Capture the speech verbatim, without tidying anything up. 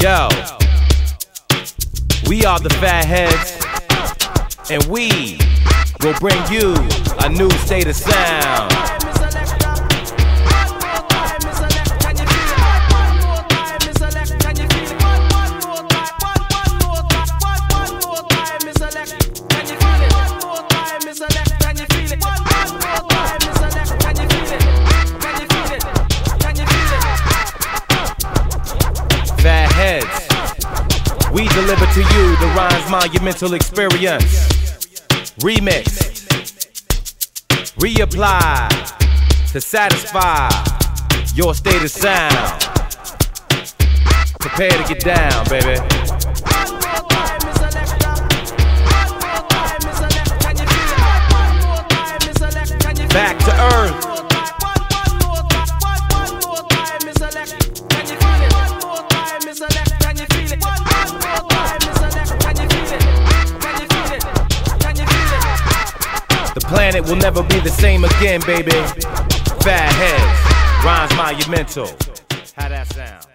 Yo, we are the Fat Heads, and we will bring you a new state of sound. Fat Heads, we deliver to you the rhyme's monumental experience. Remixed, reapply to satisfy your state of sound. Prepare to get down, baby. Back to earth. The planet will never be the same again, baby. Fat Heads, rhymes monumental. How that sound?